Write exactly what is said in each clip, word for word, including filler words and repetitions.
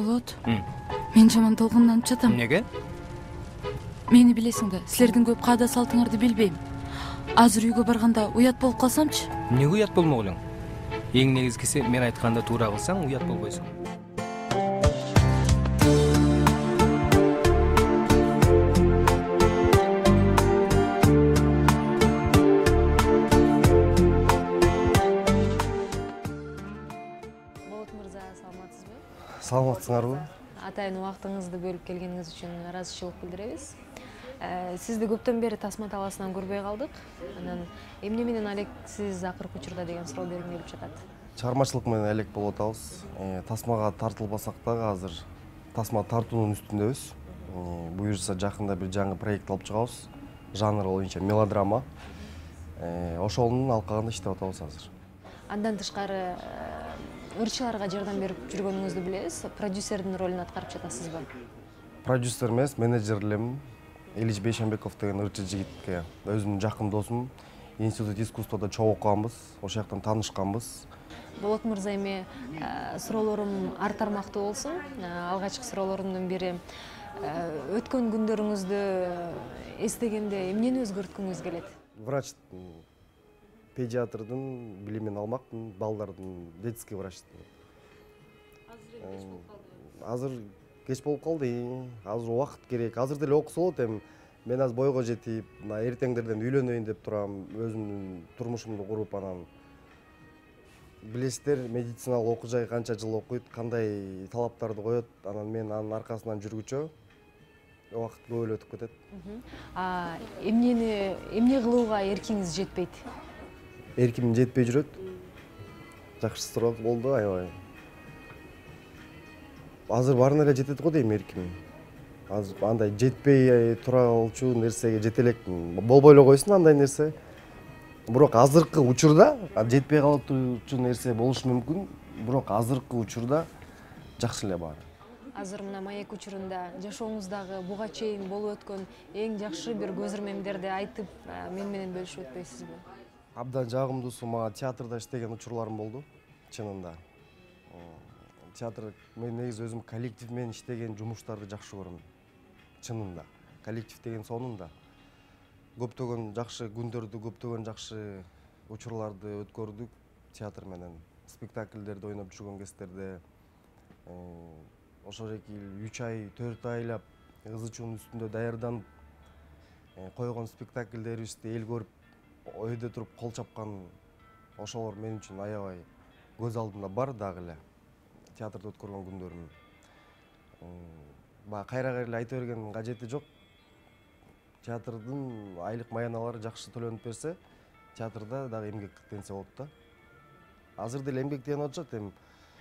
Болот. Мен жаман толкунданып жатам. Неге? Мени билесиң да, силердин көп каада салтыңарды билбейм. Азыр үйгө барганда уят болуп калсамчы? Неге уят болмок элең? Эң негизгиси мен айтканда туура кылсаң уят болбойсуң. Болот мырза, саламатсызбы? Саламатсыңарбы? Атайын убактыңызды бөлүп келгениңиз үчүн ыраазычылык билдиребиз. Сизди көптөн бери Тасма талаасынан көрбөй калдык. Анан эмне менен алек сиз акыркы учурда деген суроо бергим келип жатат. Чыгармачылык менен алек болуп атабыз. Тасмага тартылбасак дагы азыр Тасма тартуунун үстүндөбүз. Буюрса жакында бир жаңы проект алып чыгабыз. Жанр боюнча мелодрама. Ошонун алкагында иштеп атабыз азыр. Андан тышкары ырчыларга жардам берип жүргөнүңүздү билебиз. Продюсердин ролун аткарып жатасызбы? Продюсер эмес, менеджер элем. Илич Бейшенбеков деген ырчы жигитке өзүмдүн жакын досум. Институт искусствода чогуу окуганбыз, ошол жактан таанышканбыз. Болот мырза, эми суроолорум ар тармактуу болсун. Алгачкы суроолорумдун бири, өткөн күндөрүңүздү эстегенде эмнени өзгөрткүңүз келет? Врачтын, педиатрдын билимин алмакмын, балдардын детский врачтын. Азыр кеч болуп калды. Азыр убакыт керек. Азыр деле окуса болот эми. Мен азыр бойго жетип, эртеңдерден үйлөнөйүн деп турам, өзүмдүн турмушумду куруп, анан билесиздер, медициналык окуу жай канча жыл окуйт, кандай талаптарды коет, анан мен анын аркасынан жүргүчө убакыт көп өтүп кетет. А эмнени эмне кылууга эркиңиз жетпейт? Эрким жетпей жүрөт. Жакшы суроо болду, аябай. Азыр баарына эле жетет го дейм эрким. Азыр андай жетпей тура болчу нерсеге жете элекмин. Болбой эле койсун андай нерсе. Бирок азыркы учурда жетпей калып турчу нерсе болушу мүмкүн, бирок азыркы учурда жакшы эле баары. Азыр мына маек учурунда жашооңуздагы буга чейин болуп өткөн эң жакшы бир көз ирмемдерди айтып, мен менен бөлүшүп өтпөйсүзбү? Абдан жагымдуусу, мага театрда иштеген учурларым болду, чынында. Театр, мен негизи өзүм коллектив менен иштеген жумуштарды жакшы көрөм. Чынында. Коллектив деген сонунда. Көптөгөн жакшы күндөрдү, көптөгөн жакшы учурларды өткөрдүк театр менен. Спектакльдерди ойноп жүргөн кездерде ошол эки үч ай, төрт айлап ызы чуунун үстүндө даярданып койгон спектакльдерибизди эл көрүп, өйдө туруп кол чапкан ошолор мен үчүн аябай көз алдымда бар дагы эле. Театрда өткөргөн күндөрүм. Баа кайра-кайра эле айта бергендин кажети жок. Театрдын айлык маяналары жакшы төлөнүп берсе, театрда дагы эмгектенсе болот да. Азыр деле эмгектенип атышат, эми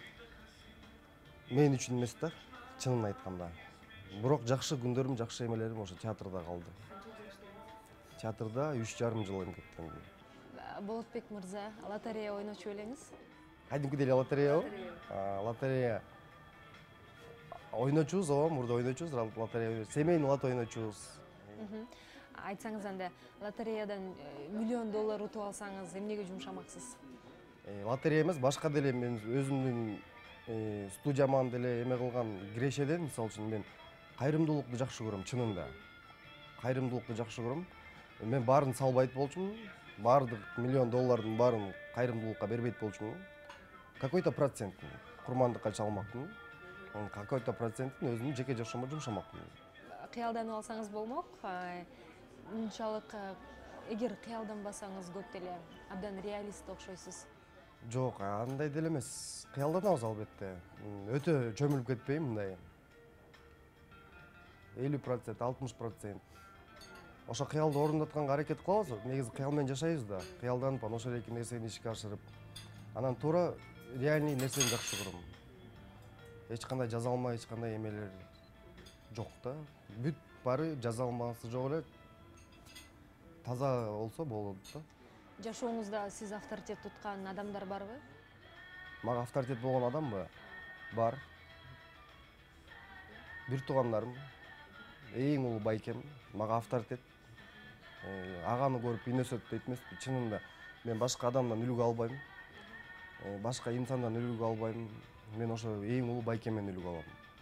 мен үчүн эмес да, чынын айтканда. Бирок жакшы күндөрүм, жакшы эмелерим ошо театрда калды. Театрда үч жарым жыл эмгектендим. Болотбек мырза, лотерея ойночу белеңиз? Кадимкидей эле лотереябы? Лотерея ойночубуз, ооба, мурда ойночубуз, лотерея, семейный лото ойночубуз. Айтсаңыз анда, лотереядан миллион доллар утуп алсаңыз, эмнеге жумшамаксыз? Лотерея эмес, башка деле мен өзүмдүн студияман деле эме кылган кирешеден, мисалы үчүн мен кайрымдуулукту жакшы көрөм, чынында. Кайрымдуулукту жакшы көрөм. Мен баарын салбайт болчумун, баардык миллион доллардын баарын кайрымдуулукка бербейт болчумун. Какой-то процентин курмандыкка чалмакмын. Какой-то процентин өзүмдүн жеке жашоомо жумшамакмын. Кыялданып алсаңыз болмок. Мынчалык эгер кыялданбасаңыз көп деле абдан реалист окшойсуз. Жок, андай деле эмес. Кыялданабыз албетте. Өтө чөмүлүп кетпейм мындай. элүү процент, алтымыш процент. Ошо кыялды орундатканга аракет кылабыз. Негизи кыял менен жашайбыз да. Кыялданып, ошол эки нерсени ишке ашырып, анан туура реальный нерсени жакшы көрөм. Эч кандай жаза алмай, эч кандай эмелер жок да. Бүт баары жаза алмасы жок эле. Таза болсо болот да. Жашооңузда сиз авторитет туткан адамдар барбы? Мага авторитет болгон адамбы? Бар. Бир туугандарым, эң улуу байкем, мага авторитет. Аганы көрүп инесет дейт эмеспи? Чынында мен башка адамдан үлгү албайм. Башка инсандан үлгү албайм. Мен ошо эң улуу байкемден үлгү алам.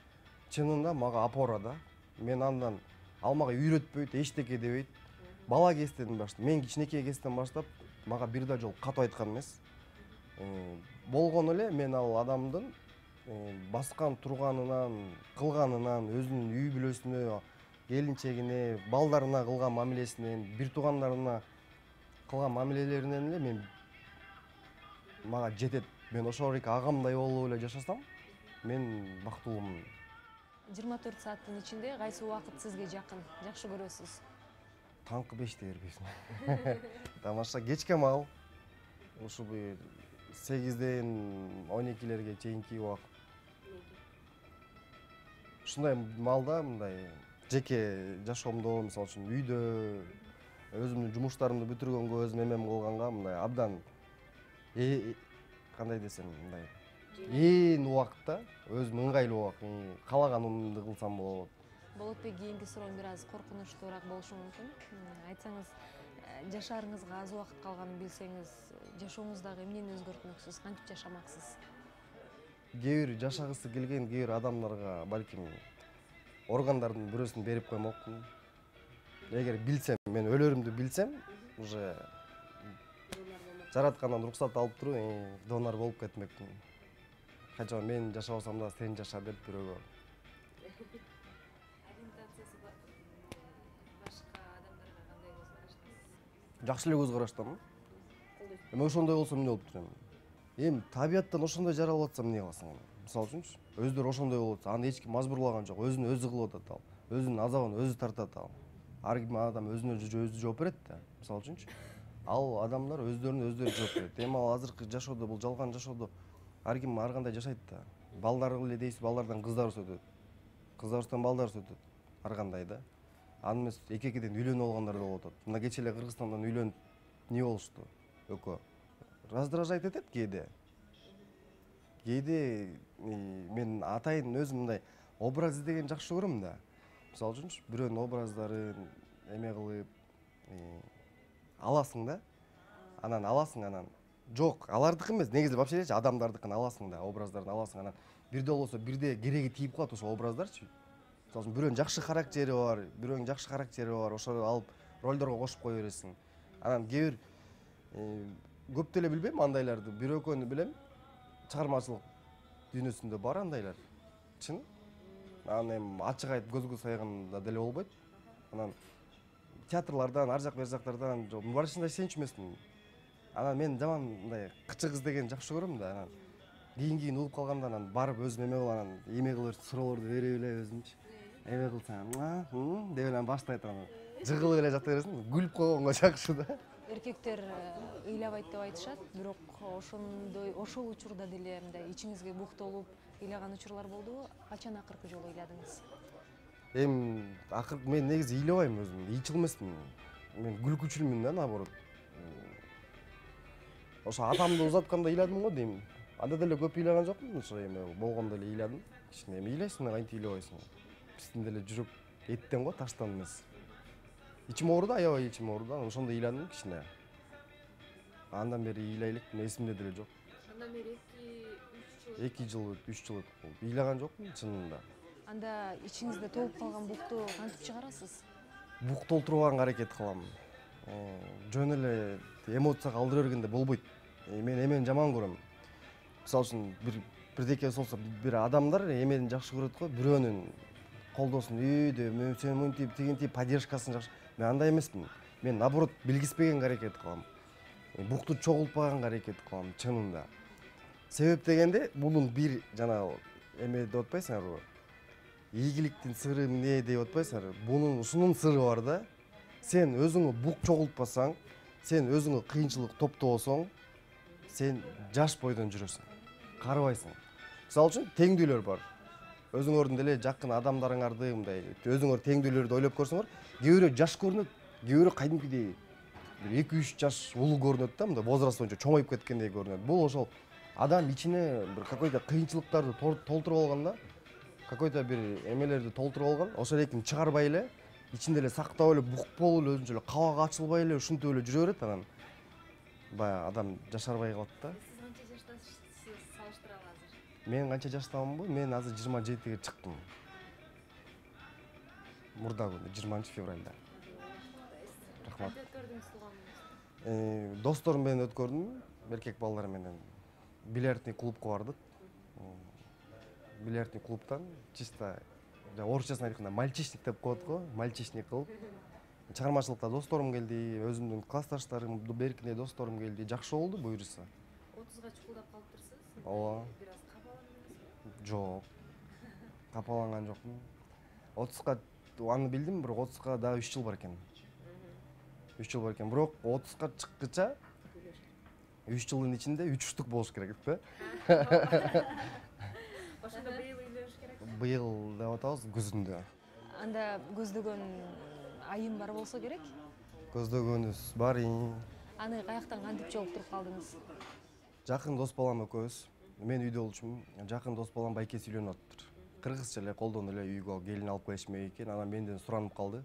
чынында мага опора да. Мен андан ал мага үйрөтпөйт, эчтеке дебейт. Бала кезден баштап, мен кичинекей кезден баштап мага бир да жол катуу айткан эмес. Болгону эле мен ал адамдын баскан турганынан, кылганынан, өзүнүн үй бүлөсүнө, келинчегине, балдарына кылган мамилесинен, бир туугандарына кылган мамилелеринен эле мен мага жетет. Мен ошол эки агамдай болуп эле жашасам, мен бактылуумун. жыйырма төрт сааттын ичинде кайсы убакыт сизге жакын, жакшы көрөсүз? Таңкы беште бербейсиң. Тамаша кечке мал. Ушу бир сегизден он экилерге чейинки убакыт. Ушундай малда мындай жеке жашоомдо, мисалы үчүн үйдө өзүмдүн жумуштарымды бүтүргөнгө, өзүм эмем кылганга мындай абдан кандай десем, мындай ээн убакытта өзүм ыңгайлуу убакыт, каалаганымды кылсам болот. Болотбек, кийинки суроом бир аз коркунучтуураак болушу мүмкүн. Айтсаңыз, жашаарыңызга аз убакыт калганын билсеңиз, жашооңуздагы эмнени өзгөртмөксүз, кантип жашамаксыз? Кээ бир жашагысы келген кээ бир адамдарга балким органдардын бирөөсүн берип коймокмун. Эгер билсем, мен өлөрүмдү билсем, уже жараткандан уруксат алып туруп, донор болуп кетмекмин. Качан мен жашабасам да сен жаша деп бирөөгө. Ориентациясы башка адамдарга кандай көз караштасыз? Жакшы эле көз караштамын. Эми ошондой болсо эмне болуп турам? Эми табияттан ошондой жаралып атсам эмне кыласың? Мисалы үчүнчү, өздөрү ошондой болуп атса, аны эч ким мажбурлаган жок, өзүн өзү кылып атат ал. Өзүнүн азабын өзү тартат ал. Ар ким адам өзүнө өзү жооп берет да, мисалы үчүнчү. Ал адамдар өздөрүнө өздөрү жооп берет. Эми ал азыркы жашоодо, бул жалган жашоодо ар ким ар кандай жашайт да. Балдар эле дейсиз, балдардан кыздар өсөт. Кыздардан балдар өсөт. Ар кандай да. Аны эмес эки-экиден үйлөнүп алгандар да болуп атат. Мына кече эле Кыргызстандан үйлөнүп не болушту? Экөө. Раздражает этет кээде. Кээде мен атайын өзүм мындай образ издеген жакшы көрөм да. Мисалы үчүнчү, бирөөнүн образдарын эме кылып аласың да. Анан аласың, анан жок, алардыкы эмес, негизи вообще адамдардыкын аласың да, образдарын аласың, анан бирде болсо бирде кереги тийип калат ошо образдарчы. Мисалы үчүн бирөөнүн жакшы характери бар, бирөөнүн жакшы характери бар, ошону алып ролдорго кошуп кое бересиң. Анан кээ бир көп деле билбейм андайларды, бир экөөнү билем. Чыгармачылык дүйнөсүндө бар андайлар. Чын. Анан эми ачык айтып көзгө сайганда деле болбойт. Анан театрлардан, ар жак бер жактардан барышында сенчү эмесмин. Анан мен жаман мындай кычы кыз деген жакшы көрөм да. Анан кийин-кийин угуп калганда анан барып өзүм эме кылып анан эме кылып суроолорду берип эле өзүмчү. Эме кылсаң, деп эле баштайт анан. Жыгылып эле жата бересиң, күлүп койгонго жакшы да. Эркектер ыйлабайт деп айтышат, бирок ошондой ошол учурда деле мындай ичиңизге бук толуп ыйлаган учурлар болдубу? Качан акыркы жолу ыйладыңыз? Эми акыркы мен негизи ыйлабайм өзүм, ыйчыл эмесмин. Мен күлкүчүлмүн да, наоборот. Ошо атамды узатканда ыйладым го дейм. Анда деле көп ыйлаган жокмун, ошо эме болгондо эле ыйладым. Кичине эми ыйлайсың, кантип ыйлабайсың? Биздин деле жүрөк эттен го, таштан эмес. Ичим ооруду, аябай ичим ооруду, анан ошондо ыйладым кичине. Андан бери ыйлайлык эсимде деле жок. Андан бери эки үч жыл. эки жыл, үч жыл өтүп болду. Ыйлаган жокмун чынында. Анда ичиңизде толуп калган букту кантип чыгарасыз? Бук толтурууга аракет кылам. Жөн эле эмоцияга алдыра бергенде болбойт. Мен эмени жаман көрөм. Мисалы үчүн бир бирдеке болсо, бир адамдар эмени жакшы көрөт го, бирөөнүн колдосун үйдө, мен сен мынтип, тигинтип поддержкасын жакшы. Мен андай эмесмин. Мен наоборот билгиспегенге аракет кылам. Букту чогултпаганга аракет кылам чынында. Себеп дегенде, бунун бир жана эме деп атпайсыңарбы? Ийгиликтин сыры эмне деп атпайсыңарбы? Бунун ушунун сыры бар да. Сен өзүңө бук чогултпасаң, сен өзүңө кыйынчылык топтобосоң, сен жаш бойдон жүрөсүң. Карыбайсың. Мисалы үчүн теңдүүлөр бар. Өзүңөрдүн деле жакын адамдарыңарды мындай өзүңөр теңдүүлөрдү ойлоп көрсөңөр, кээ бирөө жаш көрүнөт, кээ бирөө кайдымкидей бир эки үч жаш улуу көрүнөт да, мындай возраст боюнча чоңоюп кеткендей көрүнөт. Бул ошол адам ичине бир какой-то кыйынчылыктарды толтуруп алган да, какой-то бир эмелерди толтуруп алган, ошол экин чыгарбай эле, ичинде эле сактап эле бук болуп эле өзүнчө эле кабак ачылбай эле ушинтип эле жүрө берет, анан баягы адам жашарбай калат да. Сиз канча жаштасыз салыштыралы азыр? Мен канча жаштамынбы? Мен азыр жыйырма жетиге чыктым. мурда күнү жыйырманчы февралда. Рахмат. Кантип өткөрдүңүз тууган күнүңүздү? Э, досторум менен өткөрдүм, эркек балдар менен. Бильярдный клубка бардык. Бильярдный клубтан чисто орусчасын айтканда мальчишник деп коет го, мальчишник кылып. Чыгармачылыкта досторум келди, өзүмдүн классташтарым, беркиндей досторум келди. Жакшы болду буюрса. отузга чукулдап калыптырсыз. Ооба. Бир аз капаландыңызбы? Жок. Капаланган жокмун. отузга аны билдим, бирок отузга дагы үч жыл бар экен. үч жыл бар экен. Бирок отузга чыккыча үч жылдын ичинде үч штук болуш керек да. Ошондо быйыл үйлөнүш керек. Быйыл деп атабыз күзүндө. Анда көздөгөн айым бар болсо керек. Көздөгөнүбүз бар. Аны каяктан кантип жолуктуруп калдыңыз? Жакын дос балам экөөбүз. Мен үйдө болчумун. Жакын дос балам байкеси үйлөнүп атыптыр. Кыргызча эле колдон эле үйгө келин алып келишмек экен. Анан менден суранып калды.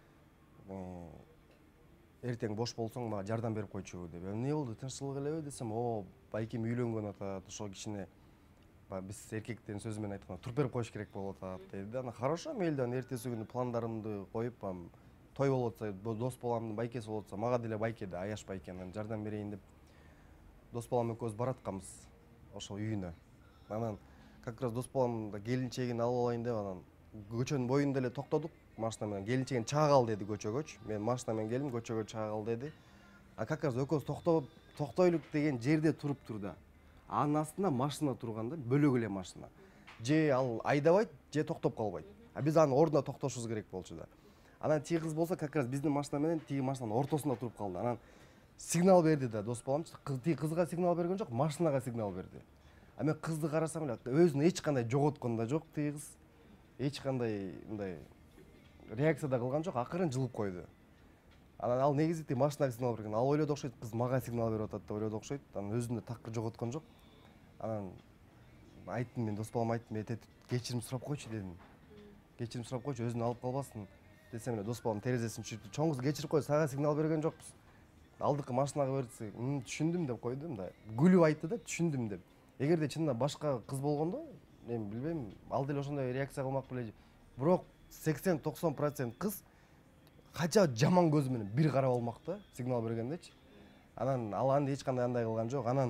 Эртең бош болсоң мага жардам берип койчу деп. Эмне болду? Тынччылык элеби десем, о, байкем үйлөнгөн атат. Ошо кичине биз эркектердин сөзү менен айтканда туруп берип коюш керек болуп атат деди. Анан хорошо, мейли, анан эртеси күнү пландарымды коюп, той болуп атса, дос баламдын байкеси болуп атса, мага деле байке да, аяш байке, анан жардам берейин деп дос балам экөөбүз баратканбыз ошол үйүнө. Анан как раз дос балам да келинчегин алып алайын деп анан көчөнүн боюнда эле токтодук машина менен. Келинчегин чаагал деди көчөгөчү. Мен машина менен келдим, көчөгө чаагал деди. А как раз экөөбүз токтоп токтойлук деген жерде туруп турду. Анын астында машина турганда, бөлөк эле машина. Же ал айдабайт, же токтоп калбайт. А биз анын ордуна токтошубуз керек болчу да. Анан тиги кыз болсо как раз биздин машина менен тиги машинанын ортосунда туруп калды. Анан сигнал берди да дос балам. Тиги кызга сигнал берген жок, машинага сигнал берди. А мен кызды карасам эле өзүн эч кандай жоготкон да жок тиги кыз. Эч кандай мындай реакция да кылган жок, акырын жылып койду. Анан ал негизи тиги машинага сигнал берген. Ал ойлоду окшойт, кыз мага сигнал берип атат деп ойлоду окшойт. Анан өзүн да такыр жоготкон жок. Анан айттым, мен дос балам айттым, эте кечирим сурап койчу дедим. Кечирим сурап койчу, өзүн алып калбасын десем эле дос балам терезесин түшүрүп, чоң кыз кечирип кой, сага сигнал берген жокпуз. Алдыкы машинага берсе, түшүндүм деп койду, мындай күлүп айтты да, түшүндүм деп. Эгерде чынында башка кыз болгондо, мен билбейм, ал деле ошондой реакция кылмак беле. Бирок сексен токсон процент кыз кача жаман көзү менен бир карап алмак да, сигнал бергендечи. Анан ал анда эч кандай андай кылган жок. Анан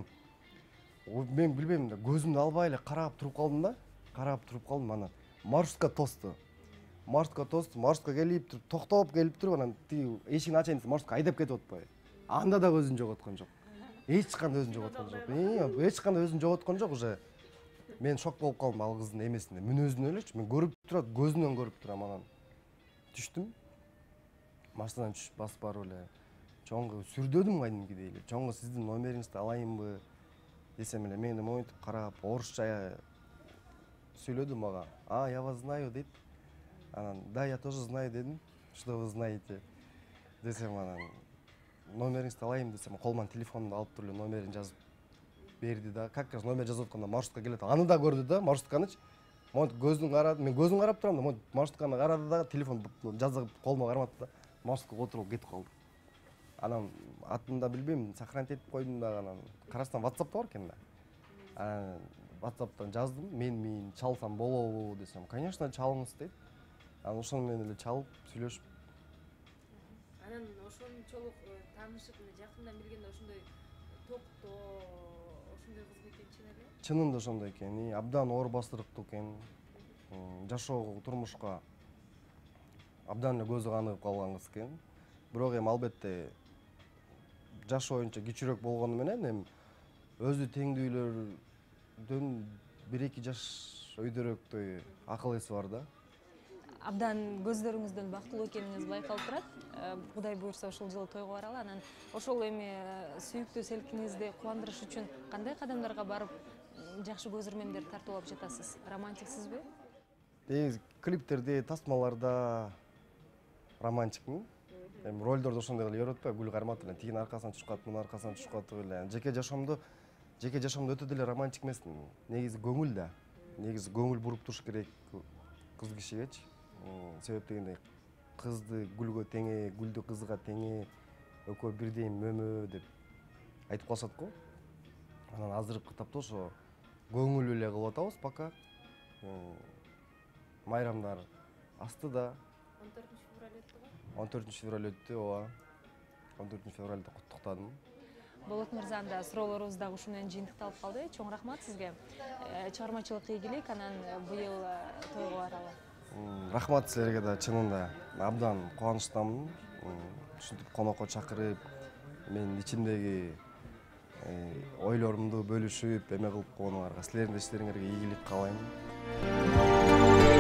мен билбейм да, көзүмдү албай эле карап туруп калдым да, карап туруп калдым. Анан маршрутка тосту. Маршрутка тосту, маршрутка келип туруп, токтоп келип туруп, анан тиги эшигин ачайын десем, маршрутка айдап кетип атпайбы. Анда да көзүн жоготкон жок. Эч кандай өзүн жоготкон жок. Эч кандай өзүн жоготкон жок уже. Мен шок болуп калдым ал кыздын эмесинде, мүнөзүнөн элечи. Мен көрүп турат, көзүнөн көрүп турам. Анан түштүм. Машинадан түшүп басып барып эле чоңго сүрдөдүм кайдымкидей эле. Чоңго сиздин номериңизди алайынбы десем эле, мени монтип карап, орусча сүйлөдү мага. А, я вас знаю дейт. Анан да, я тоже знаю дедим. Что вы знаете? Десем анан номериңизди алайын десем, колуман телефонду алып туруп эле номерин жазып берди да. Как раз номер жазып атканда маршрутка келет. Аны да көрдү да, маршрутканычы. Монтип көзүн карады, мен көзүн карап турам да, монтип маршрутканы карады да, телефон жазып колума карматты да, маршрутка отуруп кетип калды. Анан атында билбейм, сохранить этип койдум да, анан карасам WhatsApp'та бар экен да. Анан WhatsApp'тан жаздым, мен мен чалсам болобу десем, конечно, чалыңыз дейт. Анан ошону менен эле чалып сүйлөшүп. Анан ошончолук таанышып, жакындан билгенде ошондой токтоо, ошондой кыз экен чын эле? Чынында ошондой экен, абдан оор бастырыктуу экен. Жашоо турмушка абдан эле көзү каныгып калган кыз экен. Бирок эми албетте жаш боюнча кичүүрөөк болгону менен эми өзү теңдүүлөрдөн бир эки жаш өйдөрөөктөй акыл эси бар да. Абдан көздөрүңүздөн бактылуу экениңиз байкалып турат. Кудай буйрса ошол жылы тойго баралы. Анан ошол эми сүйүктүү селкиңизди кубандырыш үчүн кандай кадамдарга барып жакшы көз ирмемдерди тартып алып жатасыз? Романтиксизби? Негизи клиптерде, тасмаларда романтикмин. Эми ролдорду ошондой кылып үйрөтпөй, гүл карматып эле тигинин аркасынан түшүп калып, мунун аркасынан түшүп калып эле. Жеке жашоомдо, жеке жашоомдо өтө деле романтик эмесмин. Негизи көңүл да. Негизи көңүл буруп туруш керек кыз кишигечи. Себеп дегенде кызды гүлгө теңе, гүлдү кызга теңе, экөө бирдей мөмө деп айтып калышат го. Анан азыркы тапта ошо көңүл эле кылып атабыз пока. Майрамдар астыда. он төртүнчү февраль өттү, ооба. он төртүнчү февралда куттуктадым. Болот мырзанын да суроолорубуз дагы ушу менен жыйынтыкталып калды. Чоң рахмат сизге. Чыгармачылык ийгилик, анан быйыл тойго баралы. Рахмат силерге да, чынында абдан кубанычтамын. Ушинтип конокко чакырып, менин ичимдеги ойлорумду бөлүшүп, эме кылып койгонуңарга, силердин иштериңерге ийгилик каалайм.